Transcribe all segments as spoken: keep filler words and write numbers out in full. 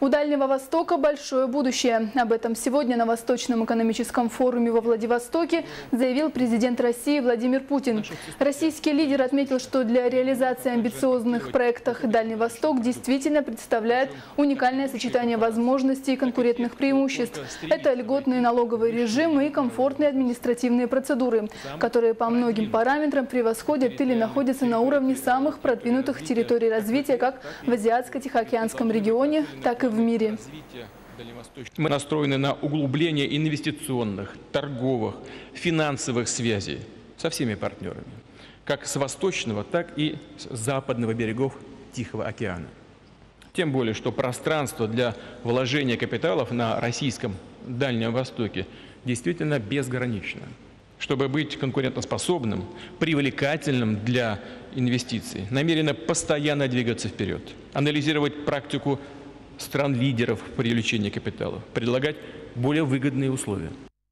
У Дальнего Востока большое будущее. Об этом сегодня на Восточном экономическом форуме во Владивостоке заявил президент России Владимир Путин. Российский лидер отметил, что для реализации амбициозных проектов Дальний Восток действительно представляет уникальное сочетание возможностей и конкурентных преимуществ. Это льготные налоговые режимы и комфортные административные процедуры, которые по многим параметрам превосходят или находятся на уровне самых продвинутых территорий развития как в Азиатско-Тихоокеанском регионе, так и в мире. Мы настроены на углубление инвестиционных, торговых, финансовых связей со всеми партнерами, как с восточного, так и с западного берегов Тихого океана. Тем более, что пространство для вложения капиталов на российском Дальнем Востоке действительно безгранично. Чтобы быть конкурентоспособным, привлекательным для инвестиций, намерены постоянно двигаться вперед, анализировать практику стран-лидеров в привлечении капиталов, предлагать более выгодные условия.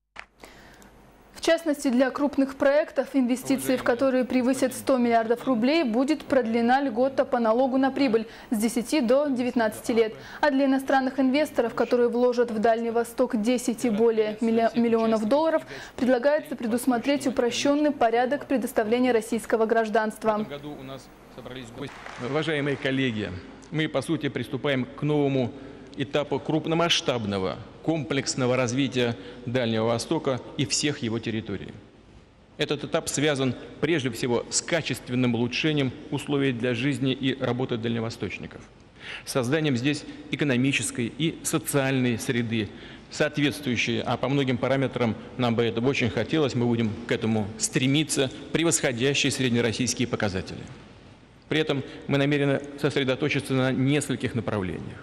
В частности, для крупных проектов, инвестиции в которые превысят сто миллиардов рублей, будет продлена льгота по налогу на прибыль с десяти до девятнадцати лет. А для иностранных инвесторов, которые вложат в Дальний Восток десять и более миллионов долларов, предлагается предусмотреть упрощенный порядок предоставления российского гражданства. Уважаемые коллеги, мы, по сути, приступаем к новому этапу крупномасштабного комплексного развития Дальнего Востока и всех его территорий. Этот этап связан прежде всего с качественным улучшением условий для жизни и работы дальневосточников, созданием здесь экономической и социальной среды, соответствующей, а по многим параметрам нам бы этого очень хотелось, мы будем к этому стремиться, превосходящие среднероссийские показатели. При этом мы намерены сосредоточиться на нескольких направлениях.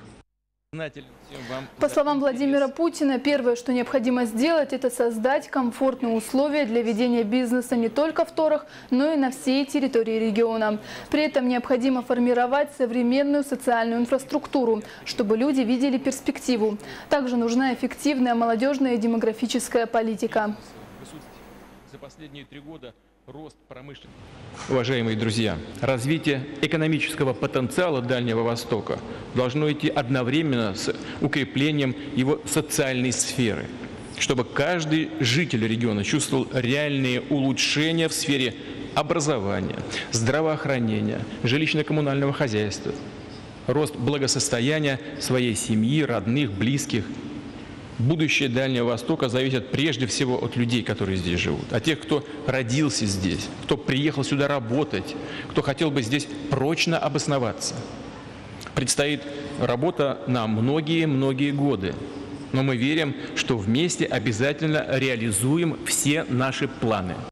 По словам Владимира Путина, первое, что необходимо сделать, это создать комфортные условия для ведения бизнеса не только в Торах, но и на всей территории региона. При этом необходимо формировать современную социальную инфраструктуру, чтобы люди видели перспективу. Также нужна эффективная молодежная и демографическая политика. За последние три года рост промышленности. Уважаемые друзья, развитие экономического потенциала Дальнего Востока должно идти одновременно с укреплением его социальной сферы, чтобы каждый житель региона чувствовал реальные улучшения в сфере образования, здравоохранения, жилищно-коммунального хозяйства, рост благосостояния своей семьи, родных, близких. Будущее Дальнего Востока зависит прежде всего от людей, которые здесь живут, от тех, кто родился здесь, кто приехал сюда работать, кто хотел бы здесь прочно обосноваться. Предстоит работа на многие-многие годы, но мы верим, что вместе обязательно реализуем все наши планы.